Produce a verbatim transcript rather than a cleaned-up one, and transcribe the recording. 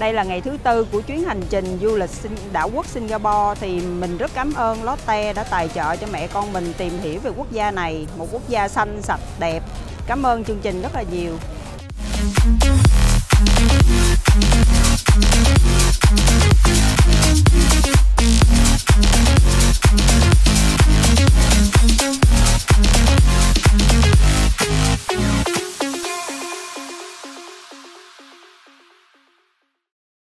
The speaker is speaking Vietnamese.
đây là ngày thứ tư của chuyến hành trình du lịch đảo quốc Singapore thì mình rất cảm ơn Lotte đã tài trợ cho mẹ con mình tìm hiểu về quốc gia này, một quốc gia xanh, sạch, đẹp. Cảm ơn chương trình rất là nhiều. We'll be right back.